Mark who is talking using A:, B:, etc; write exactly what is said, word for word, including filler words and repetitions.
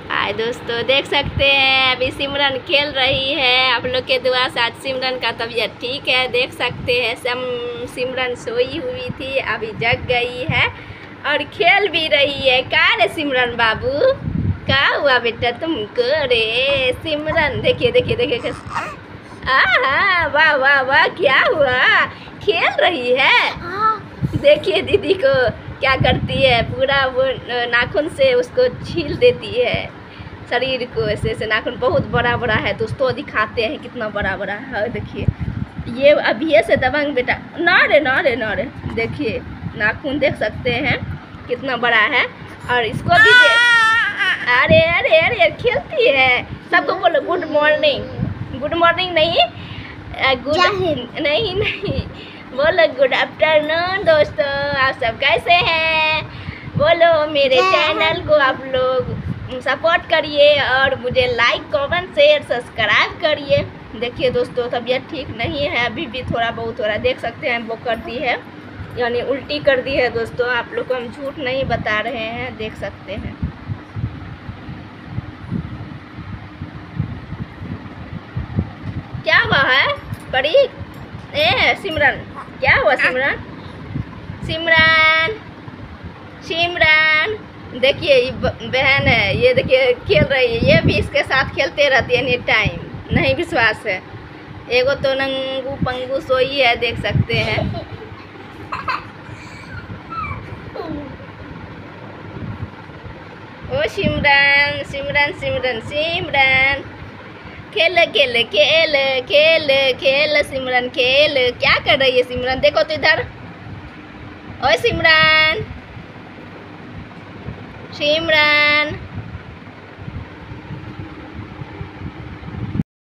A: हाय दोस्तों, देख सकते हैं अभी सिमरन खेल रही है। आप लोग के दुआ से आज सिमरन का तबीयत ठीक है। देख सकते हैं सम सिमरन सोई हुई थी, अभी जग गई है और खेल भी रही है। का रे सिमरन बाबू, क्या हुआ बेटा तुमको? रे सिमरन देखिए देखिए देखिए, हाँ वाह वाह वाह, क्या हुआ? खेल रही है। देखिए दीदी को क्या करती है, पूरा वो नाखून से उसको छील देती है शरीर को। ऐसे ऐसे नाखून बहुत बड़ा बड़ा है दोस्तों, दिखाते हैं कितना बड़ा बड़ा है। देखिए ये अभी से दबंग बेटा, ना रे ना रे ना रे, देखिए नाखून देख सकते हैं कितना बड़ा है। और इसको भी दे, अरे अरे अरे खेलती है। सबको बोलो गुड मॉर्निंग। गुड मॉर्निंग नहीं, गुड नहीं नहीं बोलो गुड आफ्टरनून। दोस्तों आप सब कैसे हैं? बोलो मेरे चैनल को आप लोग सपोर्ट करिए और मुझे लाइक कमेंट शेयर सब्सक्राइब करिए। देखिए दोस्तों तबीयत ठीक नहीं है, अभी भी थोड़ा बहुत हो रहा है। देख सकते हैं वो कर दी है, यानी उल्टी कर दी है। दोस्तों आप लोग को हम झूठ नहीं बता रहे हैं, देख सकते हैं। क्या हुआ है परी? ए सिमरन, क्या हुआ सिमरन? सिमरन सिमरन देखिए ये बहन है, ये देखिए खेल रही है। ये भी इसके साथ खेलते रहती है एनी टाइम, नहीं विश्वास है। एगो तो नंगू पंगू सोई है, देख सकते हैं। ओ सिमरन सिमरन सिमरन सिमरन खेल खेल खेल खेल खेल सिमरन खेल। क्या कर रही है सिमरन? देखो तो इधर। ओ सिमरन सिमरन